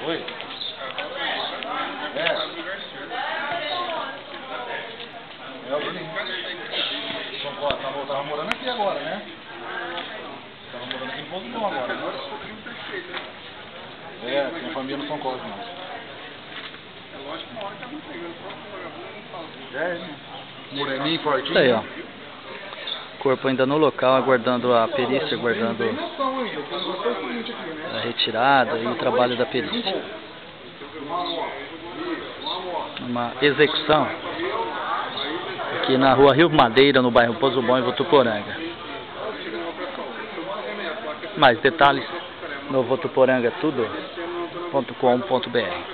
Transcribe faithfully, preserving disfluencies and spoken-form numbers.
Oi? É. É o Bruninho. São Paulo, tava, tava morando aqui agora, né? Tava morando aqui em Votuporanga agora. Agora é, tem a família no São Cosme, não. É lógico que uma hora que ela não pegou, o próprio vagabundo não fala. É, né? Moreninho, fortinho. Isso aí, ó. Corpo ainda no local, aguardando a perícia, aguardando a retirada e o trabalho da perícia. Uma execução aqui na rua Rio Madeira, no bairro Pozo Bom, em Votuporanga. Mais detalhes no votuporanga tudo ponto com ponto br.